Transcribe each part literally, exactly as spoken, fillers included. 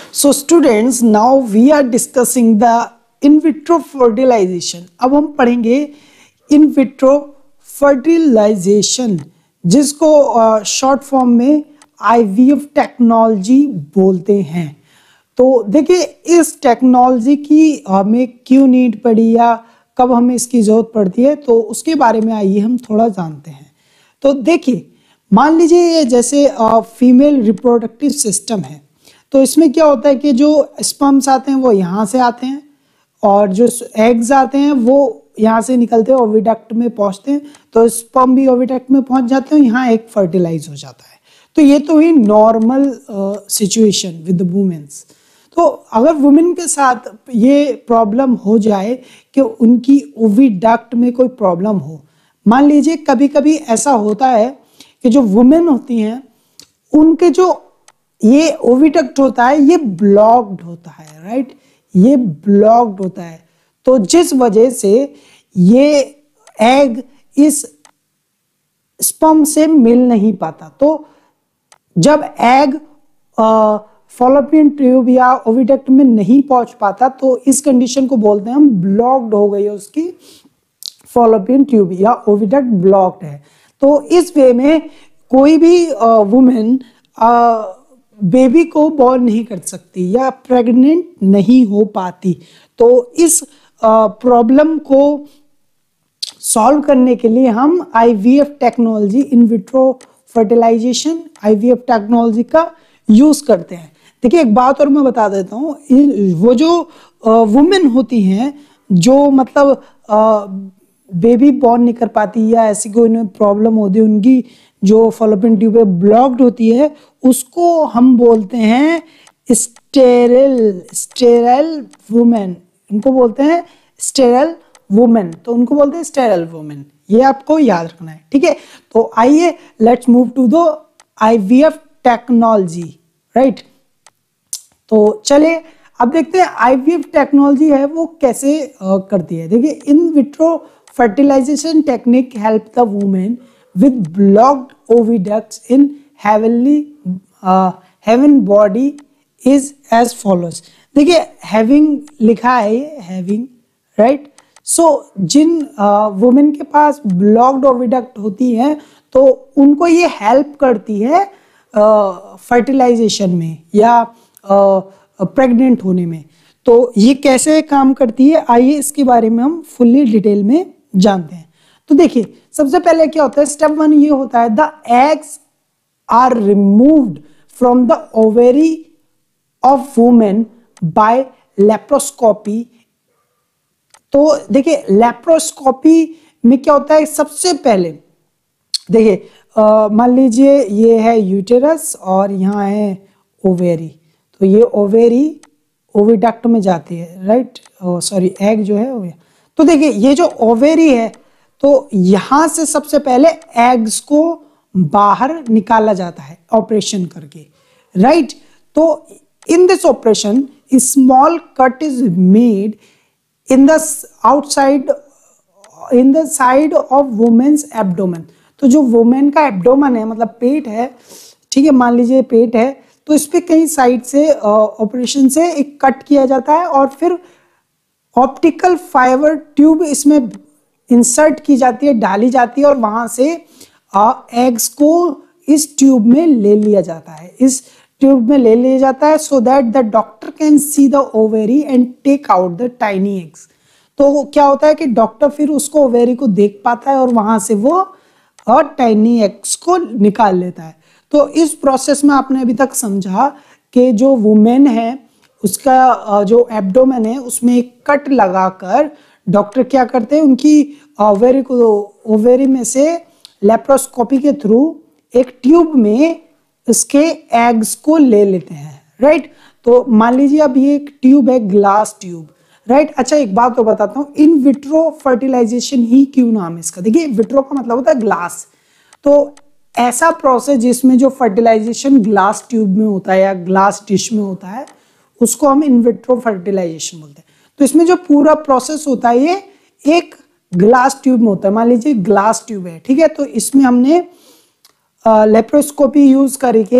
So students, now we are discussing the in vitro fertilization. अब हम पढ़ेंगे in vitro fertilization, जिसको short form में आई वी एफ टेक्नोलॉजी बोलते हैं। तो देखिए इस टेक्नोलॉजी की हमें क्यों नीड पड़ी या कब हमें इसकी ज़रूरत पड़ती है, तो उसके बारे में आइए हम थोड़ा जानते हैं। तो देखिए, मान लीजिए ये जैसे फीमेल रिप्रोडक्टिव सिस्टम है, तो इसमें क्या होता है कि जो स्पर्म्स आते हैं वो यहाँ से आते हैं और जो एग्स आते हैं वो यहाँ से निकलते हैं ओविडक्ट में पहुँचते हैं, तो स्पर्म भी ओविडक्ट में पहुँच जाते हैं, यहाँ एक फर्टिलाइज हो जाता है। तो ये तो ही normal situation with the womens. तो अगर वुमेन के साथ ये प्रॉब्लम हो जाए कि उनकी ओविडक्ट में कोई प्रॉब्लम हो, मान लीजिए कभी कभी ऐसा होता है कि जो वुमेन होती हैं उनके जो ये ओविडक्ट होता है ये ब्लॉक्ड होता है, राइट, ये ब्लॉक्ड होता है। तो जिस वजह से ये एग इस स्पर्म से मिल नहीं पाता। तो जब एग फॉलोपियन ट्यूब या ओविडक्ट में नहीं पहुंच पाता तो इस कंडीशन को बोलते हैं हम ब्लॉक्ड हो गई है उसकी फॉलोपियन ट्यूब या ओविडक्ट ब्लॉक्ड है। तो इस वे में कोई भी वुमेन बेबी को बॉर्न नहीं कर सकती या प्रेग्नेंट नहीं हो पाती। तो इस प्रॉब्लम को सॉल्व करने के लिए हम I V F technology, in vitro fertilisation, I V F technology का यूज़ करते हैं। देखिए एक बात और मैं बता देता हूँ, वो जो वुमेन होती हैं जो मतलब बेबी बॉर्न नहीं कर पाती या ऐसी कोई उन्हें प्रॉब्लम होती है, उनकी जो फॉलोपियन ट्यूब ब्लॉक्ड होती है, उसको हम बोलते हैं स्टेरिल स्टेराइल वुमेन। उनको बोलते हैं स्टेराइल वुमेन, तो उनको बोलते हैं स्टेराइल वुमेन। ये आपको याद रखना है, ठीक है। तो आइए let's move to the I V F technology, right. तो चलिए अब देखते हैं आई वी एफ टेक्नोलॉजी है वो कैसे uh, करती है। देखिए in vitro fertilisation technique help the women with blocked oviducts in heavenly uh, heaven body is as follows। देखिए having लिखा है, having, right। so जिन वुमेन uh, के पास blocked oviduct होती है तो उनको ये हेल्प करती है फर्टिलाइजेशन uh, में या प्रेग्नेंट uh, होने में। तो ये कैसे काम करती है, आइए इसके बारे में हम फुल्ली डिटेल में जानते हैं। तो देखिए सबसे पहले क्या होता है, स्टेप वन ये होता है the eggs are removed from the ovary of women by laparoscopy. तो देखिए लेप्रोस्कोपी में क्या होता है, सबसे पहले देखिए मान लीजिए ये है यूटेरस और यहाँ है ओवेरी, तो ये ओवेरी ओविडक्ट में जाती है, राइट, सॉरी एग जो है ओवेरी। तो देखिए ये जो ओवेरी है तो यहाँ से सबसे पहले एग्स को बाहर निकाला जाता है ऑपरेशन करके, राइट। तो in this operation small cut is made in the outside in the side of womens abdomen. तो जो वुमेन का एब्डोमेन है मतलब पेट है, ठीक है, मान लीजिए पेट है, तो इस पे कई साइड से ऑपरेशन uh, से एक कट किया जाता है और फिर ऑप्टिकल फाइबर ट्यूब इसमें इंसर्ट की जाती है, डाली जाती है और वहां से एग्स को इस ट्यूब में ले लिया जाता है, इस ट्यूब में ले लिया जाता है so that the doctor can see the ovary and take out the tiny eggs. तो क्या होता है कि डॉक्टर फिर उसको ओवेरी को देख पाता है और वहां से वो टाइनी एग्स को निकाल लेता है। तो इस प्रोसेस में आपने अभी तक समझा कि जो वुमेन है उसका जो एब्डोमेन है उसमें एक कट लगाकर डॉक्टर क्या करते हैं, उनकी ओवेरी को ओवेरी में से लेप्रोस्कोपी के थ्रू एक ट्यूब में इसके एग्स को ले लेते हैं, राइट। तो मान लीजिए अब ये एक ट्यूब है, ग्लास ट्यूब, राइट। अच्छा एक बात तो बताता हूँ, इन विट्रो फर्टिलाइजेशन ही क्यों नाम है इसका। देखिए विट्रो का मतलब होता है ग्लास, तो ऐसा प्रोसेस जिसमें जो फर्टिलाइजेशन ग्लास ट्यूब में होता है या ग्लास डिश में होता है उसको हम इन विट्रो फर्टिलाइजेशन बोलते हैं। तो इसमें जो पूरा प्रोसेस होता है ये एक ग्लास ट्यूब में होता है। मान लीजिए ग्लास ट्यूब है, ठीक है, तो इसमें हमने लेप्रोस्कोपी यूज करके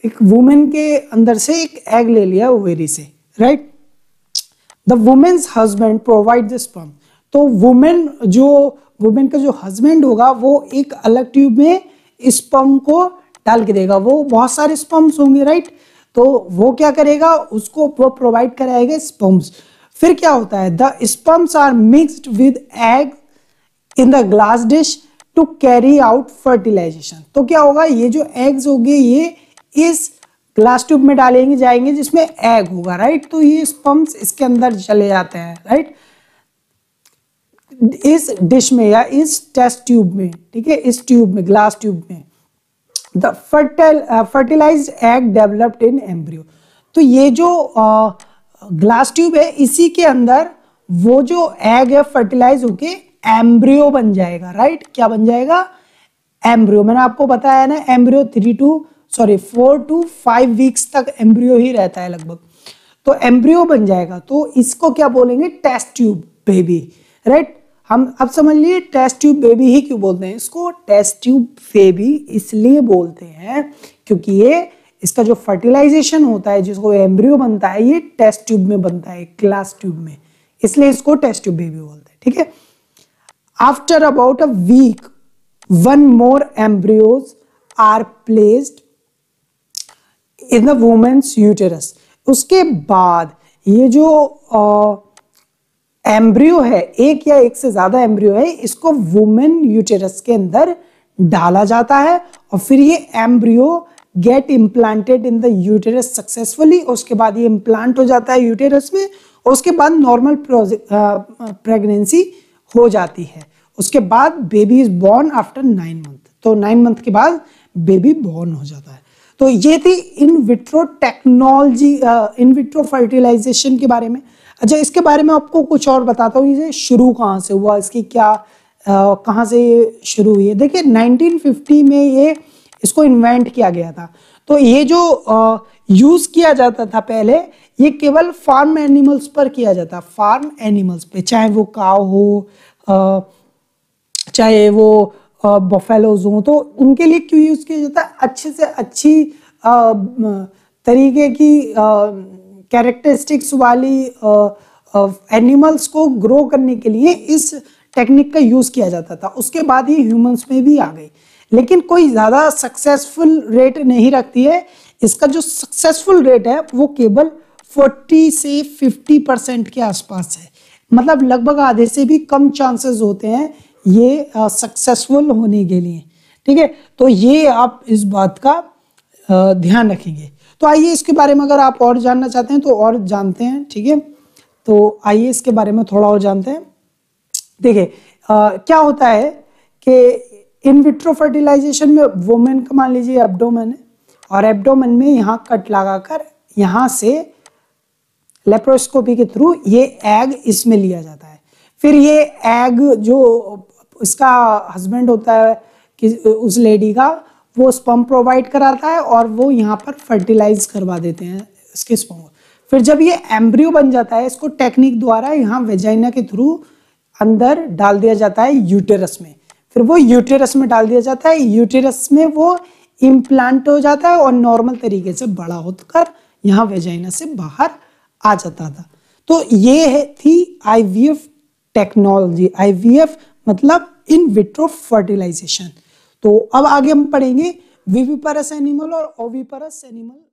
एक वुमेन के अंदर से एक एग ले लिया ओवेरी से, right. The womens husband provide the sperm, तो वुमेन जो वुमेन का जो हस्बैंड होगा वो एक अलग ट्यूब में स्पर्म को डाल के देगा, वो बहुत सारे स्पर्म्स होंगे, राइट। तो वो क्या करेगा, उसको वो प्रोवाइड कराएगा स्पर्म्स। फिर क्या होता है, the sperms are mixed with egg in the glass dish to carry out fertilisation. तो क्या होगा, ये जो एग्स होंगे ये इस ग्लास ट्यूब में डालेंगे जाएंगे जिसमें एग होगा, राइट। तो ये स्पर्म्स इसके अंदर चले जाते हैं, राइट, इस डिश में या इस टेस्ट ट्यूब में, ठीक है, इस ट्यूब में, ग्लास ट्यूब में। The fertile fertilised egg developed in embryo. तो ये जो ग्लास uh, ट्यूब है इसी के अंदर वो जो एग है फर्टिलाइज होके एम्ब्रियो बन जाएगा, राइट। क्या बन जाएगा, एम्ब्रियो। मैंने आपको बताया ना, embryo three two sorry four two five weeks तक एम्ब्रियो ही रहता है लगभग। तो एम्ब्रियो बन जाएगा, तो इसको क्या बोलेंगे, टेस्ट ट्यूब बेबी, राइट। हम अब समझ लिए टेस्ट ट्यूब बेबी ही क्यों बोलते हैं इसको, टेस्ट ट्यूब बेबी इसलिए बोलते हैं क्योंकि ये इसका जो फर्टिलाइजेशन होता है जिसको एम्ब्रियो बनता है ये टेस्ट ट्यूब में बनता है, ग्लास ट्यूब में, इसलिए इसको टेस्ट ट्यूब बेबी बोलते हैं, ठीक है। After about a week one more embryos are placed in the womens uterus. उसके बाद ये जो एम्ब्रियो है, एक या एक से ज्यादा एम्ब्रियो है, इसको वुमेन यूटेरस के अंदर डाला जाता है और फिर ये embryo get implanted in the uterus successfully. उसके बाद ये इम्प्लांट हो जाता है यूटेरस में और उसके बाद नॉर्मल प्रेगनेंसी हो जाती है। उसके बाद baby is born after nine month. तो नाइन मंथ के बाद बेबी बॉर्न हो जाता है। तो ये थी in vitro technology, in vitro fertilisation के बारे में। अच्छा, इसके बारे में आपको कुछ और बताता हूँ, ये शुरू कहाँ से हुआ, इसकी क्या uh, कहाँ से ये शुरू हुई है। देखिए नाइनटीन फिफ्टी में ये इसको इन्वेंट किया गया था। तो ये जो यूज uh, किया जाता था पहले, ये केवल फार्म एनिमल्स पर किया जाता, फार्म एनिमल्स पे, चाहे वो काव हो, uh, चाहे वो बफेलोज हो, तो उनके लिए क्यों यूज किया जाता है, अच्छे से अच्छी आ, तरीके की कैरेक्टरिस्टिक्स वाली एनिमल्स को ग्रो करने के लिए इस टेक्निक का यूज किया जाता था। उसके बाद ये ह्यूमंस में भी आ गई, लेकिन कोई ज्यादा सक्सेसफुल रेट नहीं रखती है। इसका जो सक्सेसफुल रेट है वो केवल चालीस से पचास परसेंट के आसपास है, मतलब लगभग आधे से भी कम चांसेस होते हैं ये सक्सेसफुल uh, होने के लिए, ठीक है। तो ये आप इस बात का uh, ध्यान रखेंगे। तो आइए इसके बारे में अगर आप और जानना चाहते हैं तो और जानते हैं, ठीक है। तो आइए इसके बारे में थोड़ा और जानते हैं। देखिए uh, क्या होता है कि इन विट्रो फर्टिलाइजेशन में वुमेन का मान लीजिए एब्डोमेन है और एब्डोमेन में यहाँ कट लगाकर यहाँ से लेप्रोस्कोपी के थ्रू ये एग इसमें लिया जाता है। फिर ये एग जो इसका हस्बैंड होता है कि उस लेडी का, वो स्पर्म प्रोवाइड कराता है और वो यहाँ पर फर्टिलाइज करवा देते हैं इसके स्पर्म को। फिर जब ये एम्ब्रियो बन जाता है, इसको टेक्निक द्वारा यहाँ वेजाइना के थ्रू अंदर डाल दिया जाता है यूटेरस में। फिर वो यूटेरस में डाल दिया जाता है, यूटेरस में वो इम्प्लांट हो जाता है और नॉर्मल तरीके से बड़ा होकर यहाँ वेजाइना से बाहर आ जाता था। तो ये थी आईवीएफ टेक्नोलॉजी। आईवीएफ मतलब इन विट्रो फर्टिलाइजेशन। तो अब आगे हम पढ़ेंगे विविपारस एनिमल और ओविपारस एनिमल।